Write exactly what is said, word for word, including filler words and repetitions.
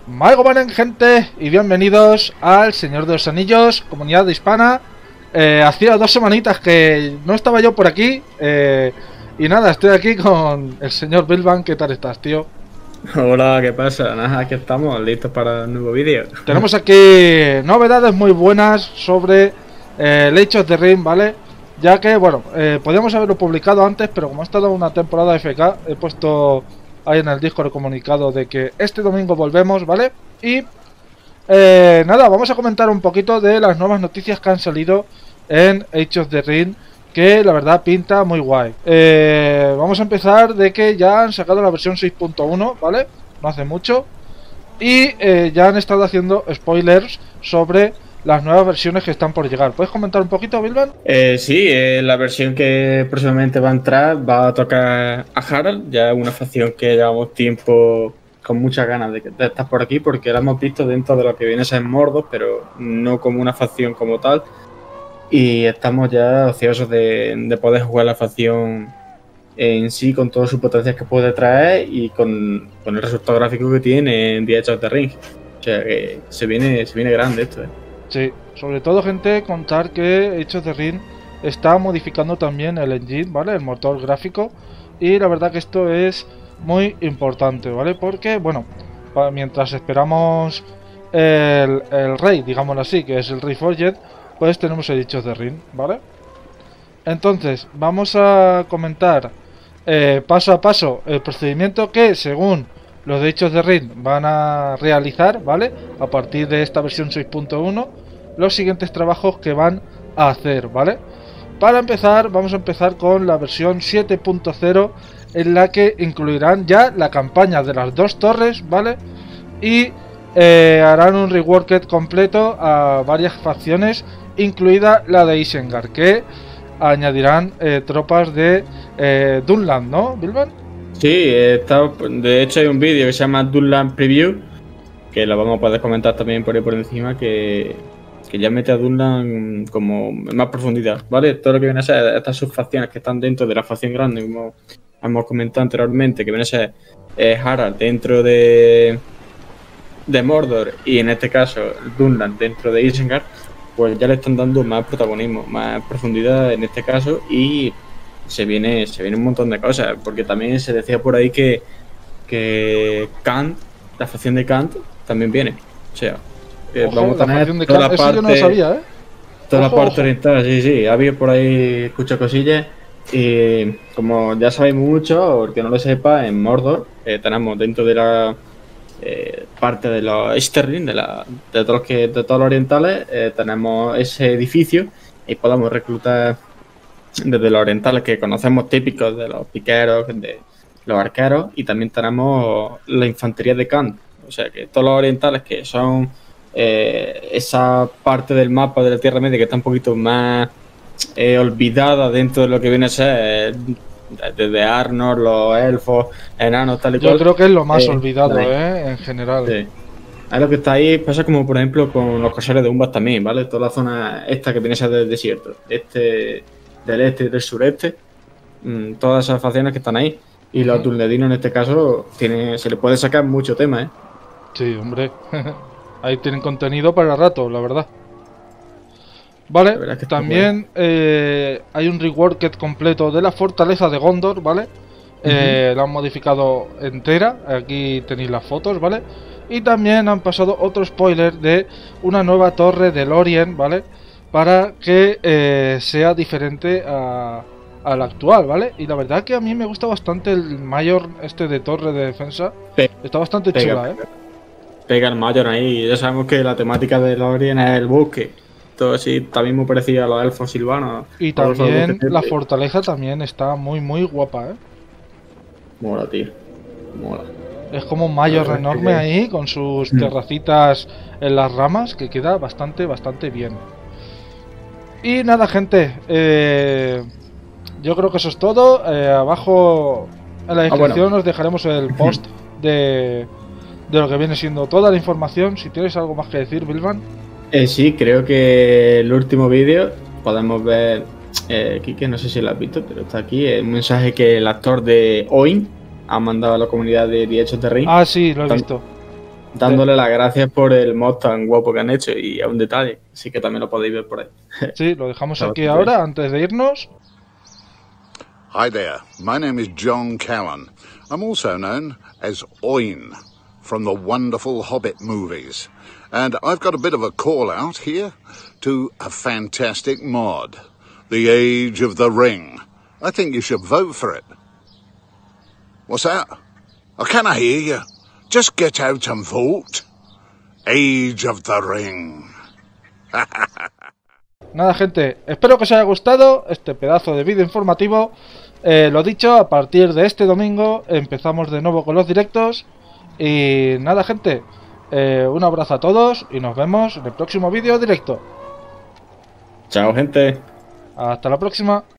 Magomanen, gente, y bienvenidos al Señor de los Anillos, comunidad hispana. Eh, hacía dos semanitas que no estaba yo por aquí, eh, y nada, estoy aquí con el señor Bilban. ¿Qué tal estás, tío? Hola, ¿qué pasa? Nada, aquí estamos, listos para el nuevo vídeo. Tenemos aquí novedades muy buenas sobre eh, el Age of the Realm, ¿vale? Ya que, bueno, eh, podíamos haberlo publicado antes, pero como ha estado una temporada F K, he puesto ahí en el Discord el comunicado de que este domingo volvemos, ¿vale? Y eh, nada, vamos a comentar un poquito de las nuevas noticias que han salido en Age of the Realm, que la verdad pinta muy guay. Eh, vamos a empezar de que ya han sacado la versión seis punto uno, ¿vale? No hace mucho. Y eh, ya han estado haciendo spoilers sobre las nuevas versiones que están por llegar. ¿Puedes comentar un poquito, Bilban? Eh, sí, eh, la versión que próximamente va a entrar va a tocar a Harad, ya una facción que llevamos tiempo con muchas ganas de, de estar por aquí, porque la hemos visto dentro de lo que viene a ser Mordor, pero no como una facción como tal. Y estamos ya ociosos de, de poder jugar la facción en sí con todos sus potencias que puede traer y con, con el resultado gráfico que tiene en The Age of the Ring. O sea que se viene, se viene grande esto, ¿eh? Sí, sobre todo, gente, contar que Age of the Realm está modificando también el engine, ¿vale? El motor gráfico. Y la verdad que esto es muy importante, ¿vale? Porque, bueno, mientras esperamos el, el rey, digámoslo así, que es el rey Forged, pues tenemos el Age of the Realm, ¿vale? Entonces, vamos a comentar eh, paso a paso el procedimiento que, según los de Age of the Realm, van a realizar, ¿vale? A partir de esta versión seis punto uno, los siguientes trabajos que van a hacer, ¿vale? Para empezar, vamos a empezar con la versión siete punto cero, en la que incluirán ya la campaña de las dos torres, ¿vale? Y eh, harán un reworked completo a varias facciones, incluida la de Isengard, que añadirán eh, tropas de eh, Dunland, ¿no, Bilban? Sí, está, de hecho hay un vídeo que se llama Dunland Preview, que lo vamos a poder comentar también por ahí por encima, que, que ya mete a Dunland como en más profundidad, ¿vale? Todo lo que viene a ser estas subfacciones que están dentro de la facción grande, como hemos comentado anteriormente, que viene a ser eh, Harad dentro de, de Mordor y en este caso Dunland dentro de Isengard, pues ya le están dando más protagonismo, más profundidad en este caso, y se viene se viene un montón de cosas, porque también se decía por ahí que, que Kant, la facción de Kant, también viene. O sea, que Ojo, vamos a la tener de toda Kant, la eso parte, yo no lo sabía, ¿eh? toda Ojo, la parte ojo. oriental, sí, sí, ha habido por ahí, escucho cosillas, y como ya sabéis mucho, porque no lo sepa, en Mordor eh, tenemos dentro de la Eh, parte de los Easterling, de, la, de, todos los que, de todos los orientales, eh, tenemos ese edificio y podemos reclutar desde los orientales que conocemos típicos de los piqueros, de los arqueros, y también tenemos la infantería de Kant. O sea que todos los orientales que son eh, esa parte del mapa de la Tierra Media que está un poquito más eh, olvidada dentro de lo que viene a ser desde Arnor, los elfos, enanos, tal y Yo cual. creo que es lo más eh, olvidado, ahí. ¿eh? En general. Sí. Ahí lo que está ahí pasa como por ejemplo con los corsarios de Umbas también, ¿vale? Toda la zona esta que viene a ser del desierto, este, del este y del sureste, mmm, todas esas facciones que están ahí. Y los dunledinos en este caso tiene, se les puede sacar mucho tema, ¿eh? Sí, hombre. Ahí tienen contenido para rato, la verdad. Vale, La que también eh, hay un reworked completo de la fortaleza de Gondor, ¿vale? Eh, uh-huh. La han modificado entera, aquí tenéis las fotos, ¿vale? Y también han pasado otro spoiler de una nueva torre de Lorien, ¿vale? Para que eh, sea diferente a, a la actual, ¿vale? Y la verdad que a mí me gusta bastante el mayor este de torre de defensa. Pe Está bastante pega, chula, ¿eh? Pega el mayor ahí, ya sabemos que la temática de Lorien es el bosque. Todo así, también me parecía a los elfos silvanos. Y también la fortaleza también está muy muy guapa, ¿eh? Mola, tío. Mola. Es como un mayor enorme ahí, con sus terracitas en las ramas, que queda bastante, bastante bien. Y nada, gente, eh, yo creo que eso es todo. Eh, abajo en la descripción ah, bueno. os dejaremos el post de, de lo que viene siendo toda la información. Si tienes algo más que decir, Bilban. Eh, sí, creo que el último vídeo podemos ver, eh, Kike, no sé si lo has visto, pero está aquí, un mensaje que el actor de Oin ha mandado a la comunidad de The Age of the Ring. Ah, sí, lo he visto. dándole las gracias por el mod tan guapo que han hecho y a un detalle. Así que también lo podéis ver por ahí. Sí, lo dejamos Está aquí bastante bien. ahora, antes de irnos. Hi there, my name is John Callan. I'm also known as Oin from the wonderful Hobbit movies. And I've got a bit of a call out here to a fantastic mod, The Age of the Ring. I think you should vote for it. What's that? Oh, can I hear you? Just get out and vote. Age of the Ring. Nada, gente, espero que os haya gustado este pedazo de vídeo informativo. Eh, lo dicho, a partir de este domingo empezamos de nuevo con los directos. Y nada, gente, eh, un abrazo a todos y nos vemos en el próximo vídeo directo. Chao, gente. Hasta la próxima.